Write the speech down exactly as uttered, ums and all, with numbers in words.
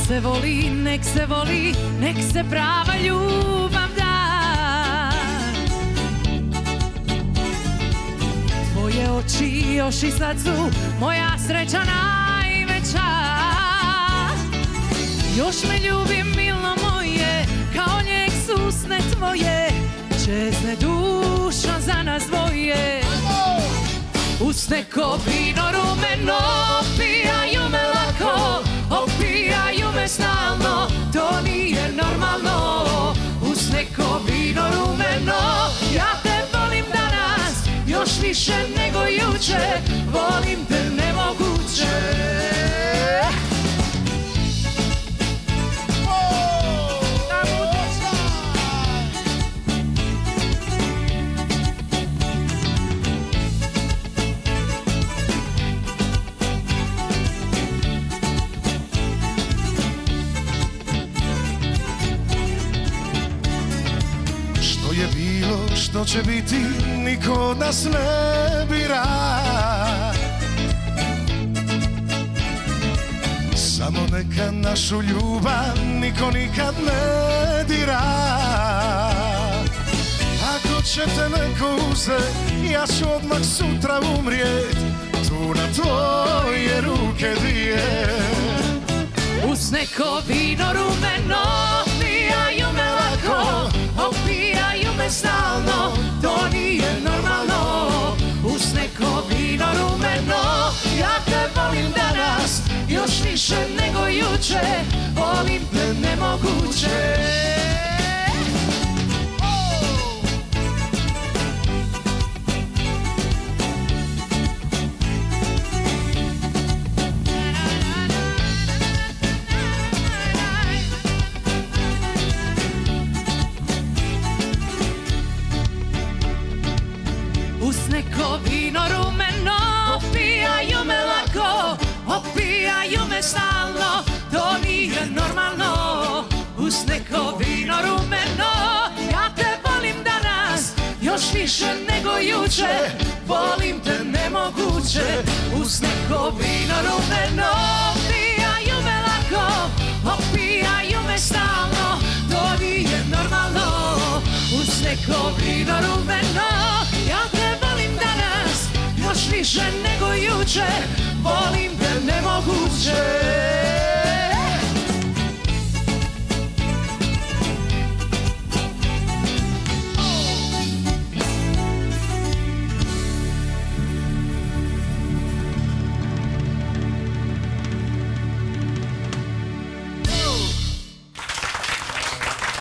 se voli, nek se voli, nek se prava ljubav da. Tvoje oči još i sad su moja sreća najveća. Još me ljubi milo moje, kao lijek su usne tvoje, čezne duša za nas dvoje. Usne ko vino rumeno, opijaju me lako, opijaju me stalno, to nije normalno. Usne ko vino rumeno, ja te volim danas, još više nego juče, volim te nemoguće. Što će biti, niko od nas ne bira. Samo neka našu ljubav niko nikad ne dira. Ako će te neko uzet, ja ću odmah sutra umrijet, tu na tvoje ruke dvije. Uz neko vino rumeno, opijaju me lako, opijaju me stalno, to nije normalno. Uz neko vino rumeno, ja te volim danas, još više nego juče, volim te nemoguće. Neko vino rumeno, opijaju me lako, opijaju me stalno, to nije normalno. Uz neko vino rumeno, ja te volim danas, još više nego juče, volim te nemoguće. Uz neko vino rumeno, opijaju me lako, opijaju me stalno, to nije normalno. Uz neko vino rumeno, ja te volim danas, još više nego juče, volim te nemoguće.